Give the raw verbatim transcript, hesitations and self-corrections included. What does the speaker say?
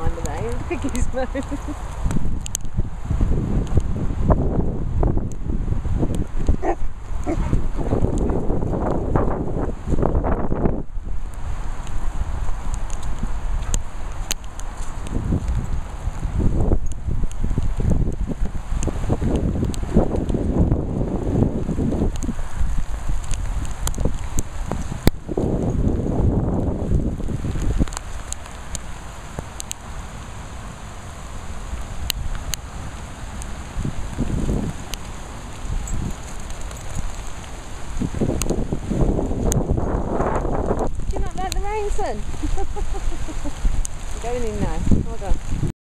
under there. Look at Gizmo. Do you not like the rain, son? I'm going in now. Hold on.